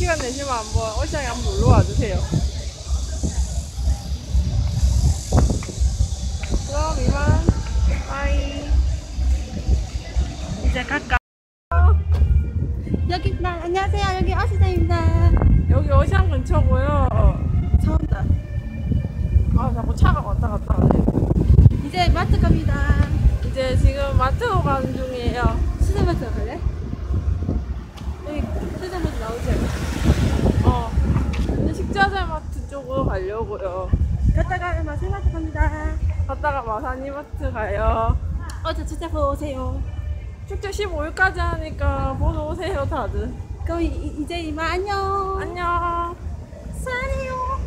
시간 내시면 한번 옷시장에 한번 놀러 와주세요. 그럼 이만 빠이. 이제 갈까? 여기 안녕하세요. 여기 어시장입니다. 여기 옷시장 근처고요. 처음다. 아 자꾸 차가 왔다 갔다 하네. 이제 마트 갑니다. 이제 지금 마트로 가는 중이에요. 수제마트 갈래? 여기 수제마트 나오지? 이제 식자재 마트 쪽으로 가려고요. 갔다가 마세마트 갑니다. 갔다가 마사니마트 가요. 어제 축제 보러 오세요. 축제 15일까지 하니까 보러 오세요 다들. 그럼 이제 이만 안녕. 안녕. 사랑해요.